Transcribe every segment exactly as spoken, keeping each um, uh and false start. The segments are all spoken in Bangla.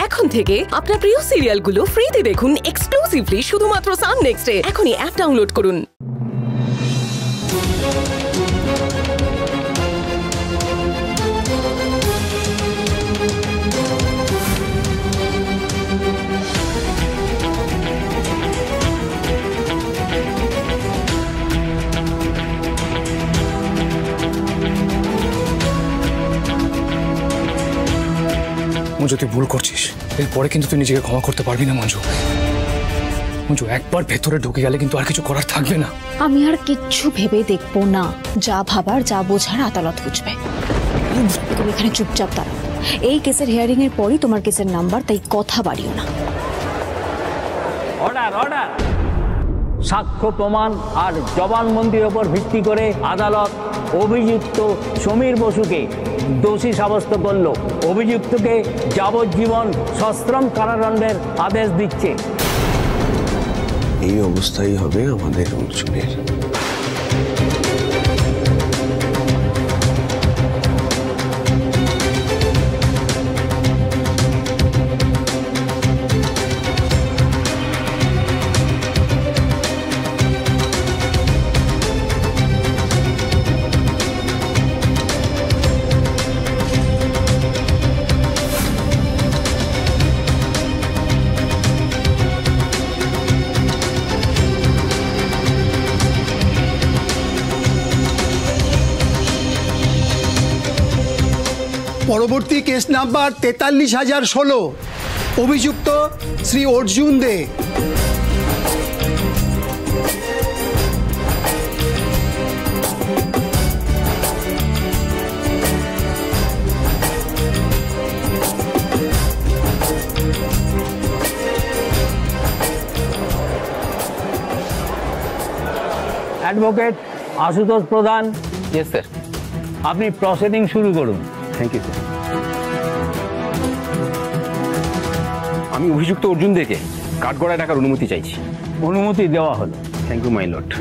এখন থেকে আপনার প্রিয় সিরিয়ালগুলো ফ্রিতে দেখুন এক্সক্লুসিভলি শুধুমাত্র সান নেক্সটে। এখনই অ্যাপ ডাউনলোড করুন। মঞ্জু, তুই ভুল করছিস। এরপরে কিন্তু তুই নিজেকে ক্ষমা করতে পারবি না মঞ্জু। মঞ্জু, একবার ভেতরে ঢুকে গেলে কিন্তু আর কিছু করার থাকবে না। আমি আর কিচ্ছু ভেবে দেখবো না। যা ভাবার যা বোঝার আদালত বুঝবে। তুমি এখানে চুপচাপ দাঁড়াও। এই কেসের হিয়ারিং এর পরই তোমার কেসের নাম্বার, তাই কথা বাড়িও না। অর্ডার অর্ডার সাক্ষ্য প্রমাণ আর জবানবন্দির ওপর ভিত্তি করে আদালত অভিযুক্ত সমীর বসুকে দোষী সাব্যস্ত করল। অভিযুক্তকে যাবজ্জীবন সশ্রম কারাদণ্ডের আদেশ দিচ্ছে। এই অবস্থাই হবে আমাদের অর্জুনের। পরবর্তী কেস নাম্বার তেতাল্লিশ হাজার ষোলো, অভিযুক্ত Shri Arjun Dey. Advocate Ashutosh Pradhan. Yes sir. আপনি প্রসিডিং শুরু করুন। Thank you sir. আমি অভিযুক্ত অর্জুন দেকে কাঠগড়ায় রাখার অনুমতি চাইছি। অনুমতি দেওয়া হলো। Thank you my lord.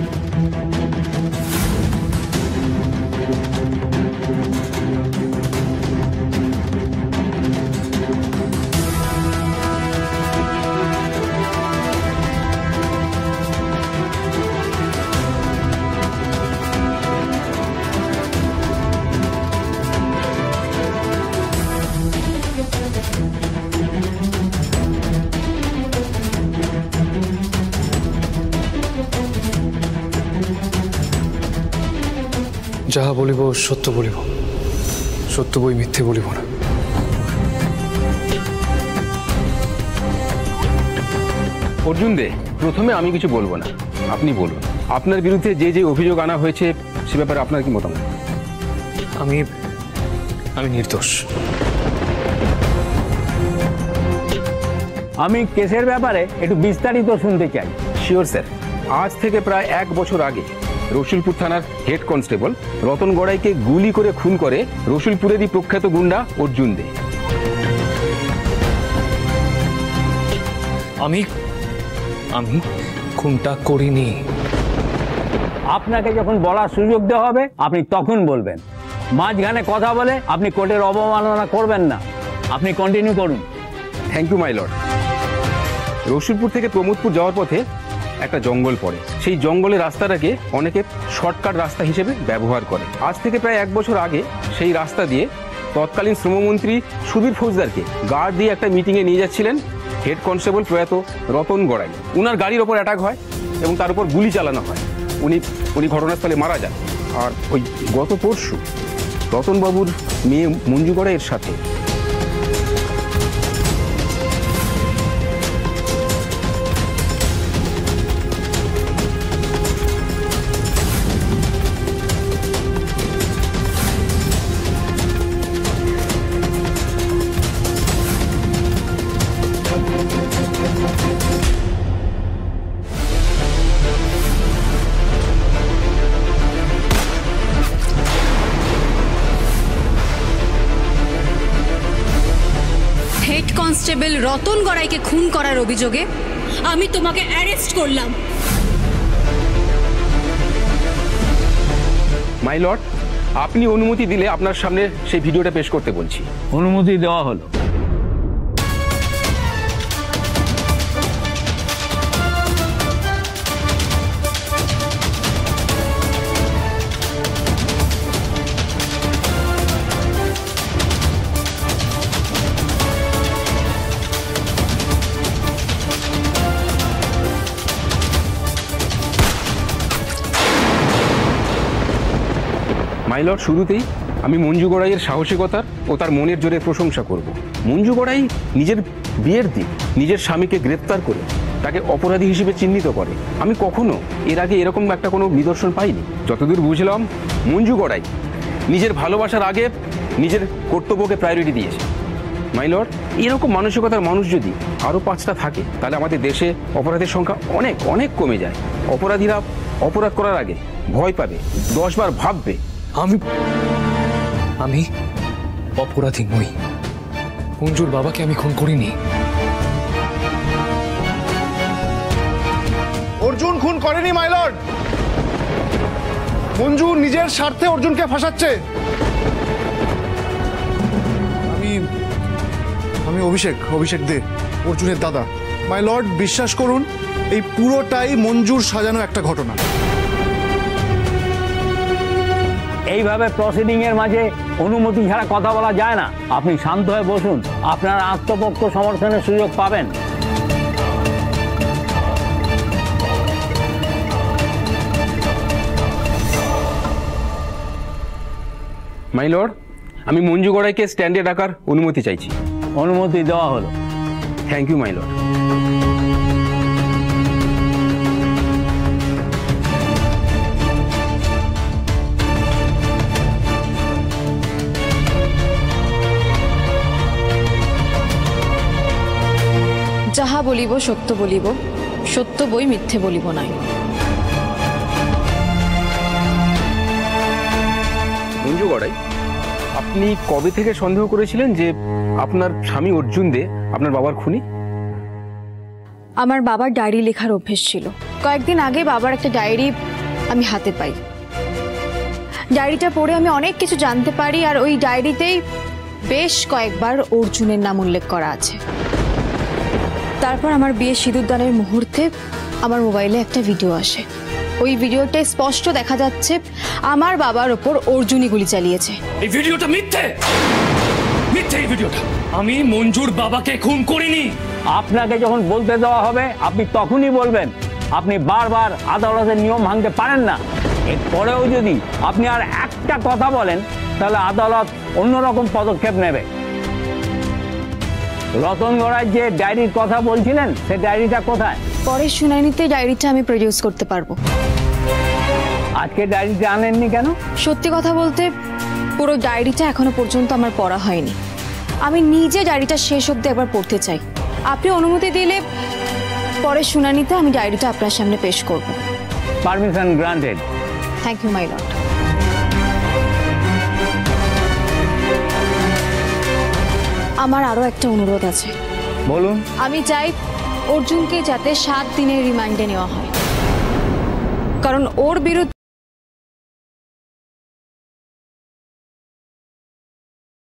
যাহা বলিব সত্য বলিব, সত্য বই মিথ্যে বলিব না। অর্জুন দে, প্রথমে আমি কিছু বলবো না, আপনি বলুন আপনার বিরুদ্ধে যে যে অভিযোগ আনা হয়েছে সে ব্যাপারে আপনার কি মতামত? আমি আমি নির্দোষ। আমি কেসের ব্যাপারে একটু বিস্তারিত শুনতে চাই। Sure sir. আজ থেকে প্রায় এক বছর আগে রসুলপুর থানার হেড কনস্টেবল রতন গড়াইকে গুলি করে খুন করে রসুলপুরেরই প্রখ্যাত গুন্ডা অর্জুন দে। আমি আমি খুনটা করিনি। আপনাকে যখন বলার সুযোগ দেওয়া হবে আপনি তখন বলবেন। মাঝখানে কথা বলে আপনি কোর্টের অবমাননা করবেন না। আপনি কন্টিনিউ করুন। Thank you my lord. Rasulpur থেকে প্রমোদপুর যাওয়ার পথে একটা জঙ্গল পড়ে। সেই জঙ্গলের রাস্তাটাকে অনেকে শর্টকাট রাস্তা হিসেবে ব্যবহার করে। আজ থেকে প্রায় এক বছর আগে সেই রাস্তা দিয়ে তৎকালীন শ্রমমন্ত্রী সুবীর ফৌজদারকে গার্ড দিয়ে একটা মিটিংয়ে নিয়ে যাচ্ছিলেন হেড কনস্টেবল প্রয়াত রতন গড়াই। উনার গাড়ির ওপর অ্যাটাক হয় এবং তার উপর গুলি চালানো হয়। উনি উনি ঘটনাস্থলে মারা যান। আর ওই গত পরশু রতনবাবুর মেয়ে মঞ্জু গড়াইয়ের সাথে কনস্টেবল রতন গড়াইকে খুন করার অভিযোগে আমি তোমাকে অ্যারেস্ট করলাম। মাই লর্ড, আপনি অনুমতি দিলে আপনার সামনে সেই ভিডিওটা পেশ করতে বলছি। অনুমতি দেওয়া হলো। মাইলর, শুরুতেই আমি মঞ্জু গড়াইয়ের সাহসিকতার ও তার মনের জোরে প্রশংসা করব। মঞ্জু গড়াই নিজের বিয়ের দিন নিজের স্বামীকে গ্রেপ্তার করে তাকে অপরাধী হিসেবে চিহ্নিত করে। আমি কখনো এর আগে এরকম একটা কোনো নিদর্শন পাইনি। যতদূর বুঝলাম, মঞ্জু গড়াই নিজের ভালোবাসার আগে নিজের কর্তব্যকে প্রায়োরিটি দিয়েছে। মাইলর, এরকম মানসিকতার মানুষ যদি আরও পাঁচটা থাকে তাহলে আমাদের দেশে অপরাধের সংখ্যা অনেক অনেক কমে যায়। অপরাধীরা অপরাধ করার আগে ভয় পাবে, দশবার ভাববে। আমি আমি অপরাধী নই। মঞ্জুর বাবাকে আমি খুন করিনি। অর্জুন খুন করেনি মাই লর্ড। মঞ্জু নিজের স্বার্থে অর্জুনকে ফাঁসাচ্ছে। আমি আমি অভিষেক অভিষেক দে, অর্জুনের দাদা। মাই লর্ড, বিশ্বাস করুন, এই পুরোটাই মঞ্জুর সাজানো একটা ঘটনা। এইভাবে প্রসিডিং এর মাঝে অনুমতি ছাড়া কথা বলা যায় না। আপনি শান্ত হয়ে বসুন, আপনার আত্মপক্ষ সমর্থনের সুযোগ পাবেন। মাই লর্ড, আমি মঞ্জু গড়াইকে স্ট্যান্ডে ডাকার অনুমতি চাইছি। অনুমতি দেওয়া হলো। Thank you my lord. যাহা বলিব সত্য বলিব, সত্য বই মিথ্যে বলিব নাই। মঞ্জু গড়াই, আপনি কবে থেকে সন্দেহ করেছিলেন যে আপনার স্বামী অর্জুন দে আপনার বাবার খুনি? আমার বাবার ডায়েরি লেখার অভ্যেস ছিল। কয়েকদিন আগে বাবার একটা ডায়েরি আমি হাতে পাই। ডায়েরিটা পড়ে আমি অনেক কিছু জানতে পারি, আর ওই ডায়েরিতেই বেশ কয়েকবার অর্জুনের নাম উল্লেখ করা আছে। তারপর আমার বিয়ে সিঁদুরদানের মুহূর্তে আমার মোবাইলে একটা ভিডিও আসে। ওই ভিডিওতে স্পষ্ট দেখা যাচ্ছে আমার বাবার ওপর অর্জুনই গুলি চালিয়েছে। এই ভিডিওটা মিথ্যে, মিথ্যে এই ভিডিওটা। আমি মঞ্জুর বাবাকে খুন করিনি। আপনাকে যখন বলতে দেওয়া হবে আপনি তখনই বলবেন। আপনি বারবার আদালতের নিয়ম ভাঙতে পারেন না। এরপরেও যদি আপনি আর একটা কথা বলেন তাহলে আদালত অন্যরকম পদক্ষেপ নেবে। রতন গড়াই যে ডায়েরির কথা বলছিলেন, সে ডায়েরিটা কোথায়? পরের শুনানিতে ডায়েরিটা আমি প্রডিউস করতে পারবো। আজকে ডায়েরিটা আনেননি কেন? সত্যি কথা বলতে পুরো ডায়েরিটা এখনো পর্যন্ত আমার পড়া হয়নি। আমি নিজে ডায়েরিটা শেষ অবধি একবার পড়তে চাই। আপনি অনুমতি দিলে পরের শুনানিতে আমি ডায়েরিটা আপনার সামনে পেশ করব। Permission granted. Thank you my lord. আমার আরো একটা অনুরোধ আছে। বলুন। আমি চাই অর্জুনকে যাতে সাত দিনের রিমান্ডে নেওয়া হয়, কারণ ওর বিরুদ্ধে